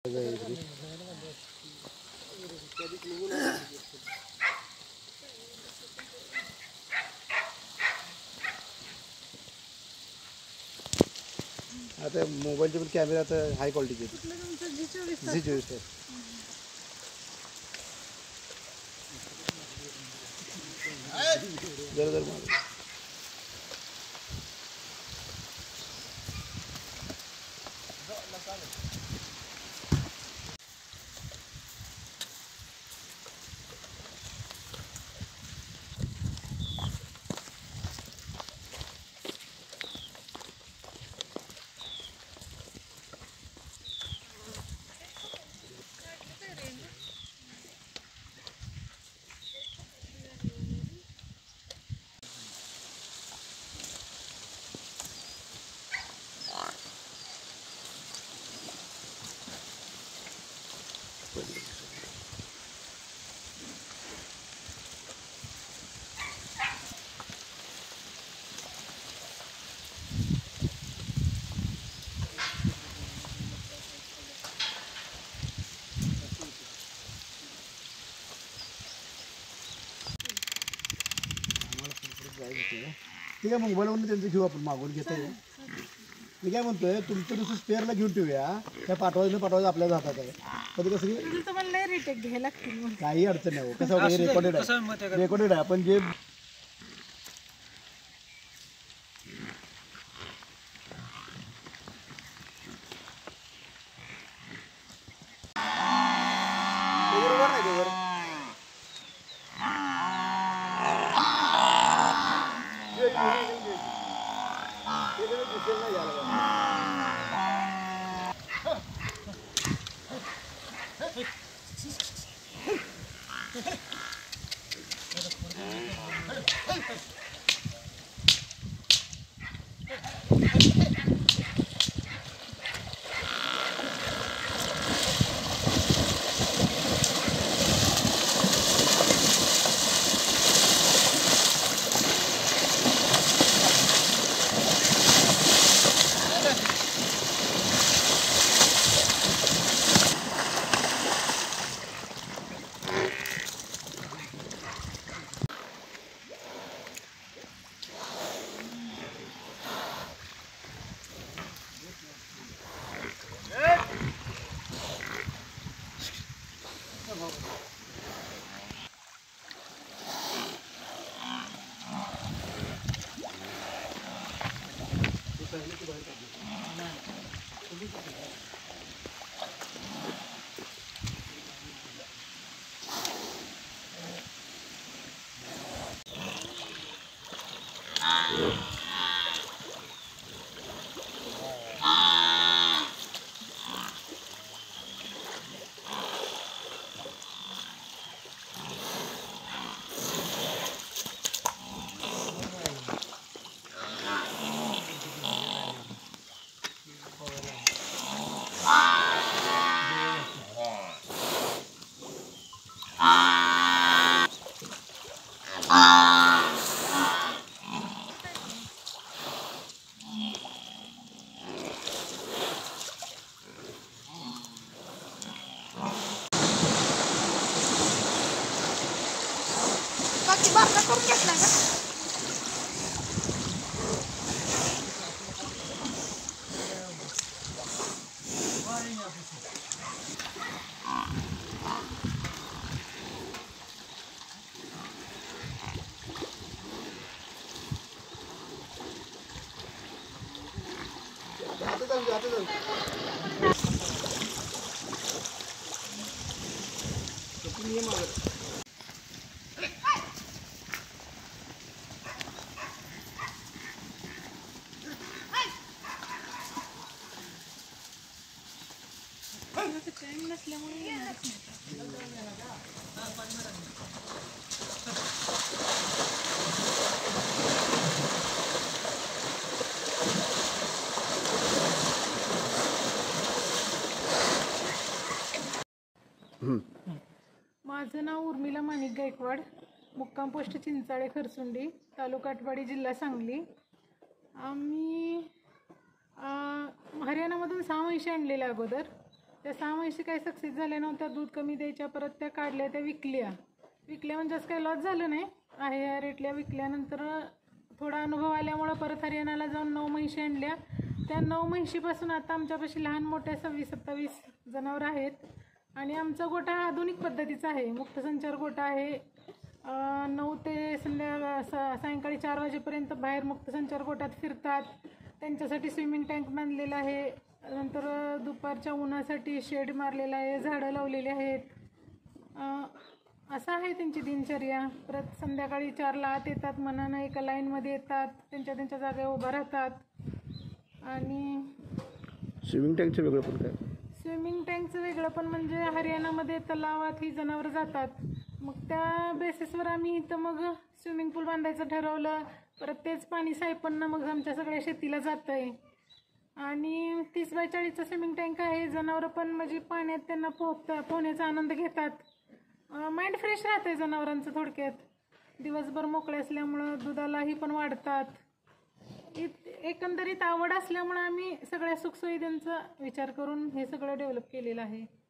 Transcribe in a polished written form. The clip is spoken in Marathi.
आता मोबाईलचे पण कॅमेरा आता हाय क्वालिटीचे Z24 आहे. जरा ठीक आहे, मोबाईलवरून त्यांचं घेऊ आपण, मागून घेता येईल. मी काय म्हणतोय, तुमचं दुसरं स्पेअरला घेऊन ठेवूया. त्या पाठवायचं आपल्या हातात आहे. कधी कसं काही अडचण नाही. कसं रेकॉर्डेड आहे आपण जे माझं नाव उर्मिला माणिक गायकवाड, मुक्काम पोस्ट चिंचाळे खरसुंडी, तालुका आटपाडी, जिल्हा सांगली. आम्ही हरियाणामधून 6 म्हशी आणलेल्या अगोदर. त्या 6 म्हशी काही सक्सेस झाल्या नव्हत्या, दूध कमी द्यायच्या, परत त्या काढल्या, त्या विकल्या म्हणजे असं काही लॉस झालं नाही, आहे या रेटल्या विकल्यानंतर थोडा अनुभव आल्यामुळं परत हरियाणाला जाऊन 9 म्हशी आणल्या. त्या 9 म्हशीपासून आता आमच्यापाशी लहान मोठ्या 26-27 जनावरं आहेत. आणि आमचा गोठा हा आधुनिक पद्धतीचा आहे, मुक्तसंचार गोठा आहे. 9 ते सायंकाळी 4 वाजेपर्यंत बाहेर मुक्तसंचार गोठ्यात फिरतात. त्यांच्यासाठी स्विमिंग टँक बांधलेला आहे. नंतर दुपारच्या उन्हासाठी शेड मारलेला आहे, झाडं लावलेली आहेत. असं आहे त्यांची दिनचर्या. परत संध्याकाळी 4ला आत येतात, मनानं एका लाईनमध्ये येतात, त्यांच्या जागेवर उभा राहतात. आणि स्विमिंग टँकचं वेगळं पण काय? स्विमिंग टँकचं वेगळं पण म्हणजे हरियाणामध्ये तलावात ही जनावरं जातात, मग त्या बेसिसवर आम्ही इथं मग स्विमिंग पूल बांधायचं ठरवलं. परत तेच पाणी सायपणनं मग आमच्या सगळ्या शेतीला जातं आहे. आणि 30x40चा स्विमिंग टँक आहे. जनावरं पण म्हणजे पाण्यात त्यांना पोहण्याचा आनंद घेतात. माइंड फ्रेश राहतं जनावरांचं. थोडक्यात दिवसभर मोकळे असल्यामुळं दुधालाही पण वाढतात. एकंदरीत आवड असल्यामुळं आम्ही सगळ्या सुखसुविधांचा विचार करून हे सगळं डेव्हलप केलेलं आहे.